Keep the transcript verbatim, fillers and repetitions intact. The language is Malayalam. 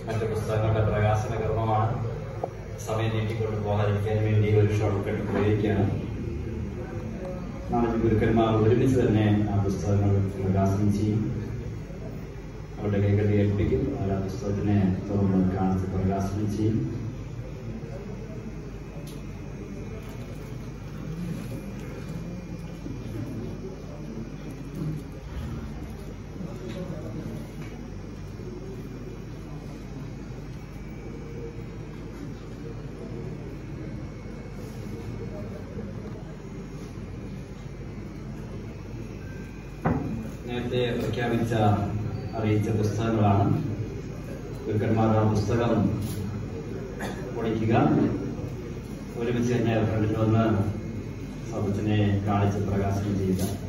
മറ്റു പുസ്തകങ്ങളുടെ പ്രകാശന കർമ്മമാണ്. സമയം നീട്ടിക്കൊണ്ട് പോകാതിരിക്കാൻ വേണ്ടി ഒരു ഷോർട്ട് കട്ട് ഉപയോഗിക്കുകയാണ്. നാളെ ഗുരുക്കന്മാർ ഒരുമിച്ച് തന്നെ ആ പുസ്തകങ്ങൾ പ്രകാശനം ചെയ്യും. അവരുടെ കൈകളിൽ ഏൽപ്പിക്കും. അവർ ആ പുസ്തകത്തിനെ തുറന്ന് കാണിച്ച് പ്രകാശനം ചെയ്യും. നേരത്തെ പ്രഖ്യാപിച്ച അറിയിച്ച പുസ്തകങ്ങളാണ്. ഗുരുക്കന്മാർ ആ പുസ്തകം പൊടിക്കുക, ഒരുമിച്ച് തന്നെ ഫ്രണ്ടിൽ വന്ന് സദസ്സിനെ കാണിച്ച് പ്രകാശനം ചെയ്യുക.